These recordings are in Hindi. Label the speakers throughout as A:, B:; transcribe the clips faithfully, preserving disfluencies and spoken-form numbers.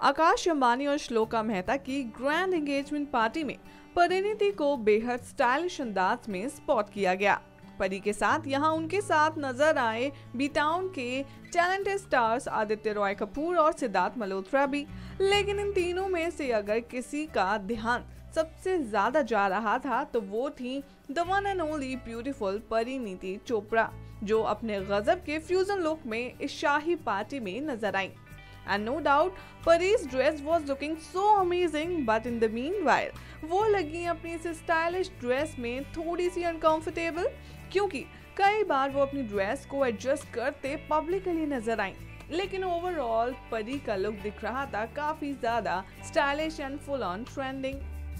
A: आकाश अंबानी और श्लोका मेहता की ग्रैंड एंगेजमेंट पार्टी में परिणीति को बेहद स्टाइलिश अंदाज में स्पॉट किया गया। परी के साथ यहाँ उनके साथ नजर आए बी टाउन के टैलेंटेड स्टार्स आदित्य रॉय कपूर और सिद्धार्थ मल्होत्रा भी। लेकिन इन तीनों में से अगर किसी का ध्यान सबसे ज्यादा जा रहा था तो वो थी the one and only beautiful Parineeti Chopra, जो अपने गजब के फ्यूजन लुक में इस शाही पार्टी में नजर आई। And no doubt, Pari's dress was looking so amazing, but in the meanwhile, वो लगी अपनी इस स्टाइलिश ड्रेस में थोड़ी सी अनकंफर्टेबल, क्योंकि कई बार वो अपनी ड्रेस को एडजस्ट करते पब्लिकली नजर आई। लेकिन ओवरऑल परी का लुक दिख रहा था काफी ज्यादा stylish and full on trending.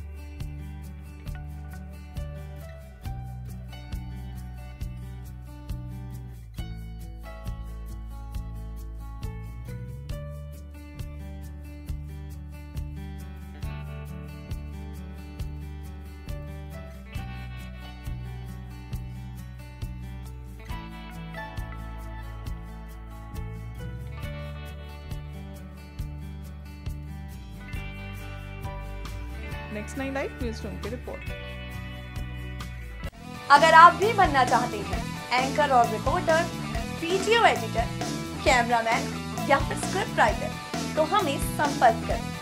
A: Next nine live news room की रिपोर्ट।
B: अगर आप भी बनना चाहते हैं एंकर और रिपोर्टर, वीडियो एडिटर, कैमरामैन या फिर स्क्रिप्ट राइटर, तो हमें संपर्क करें।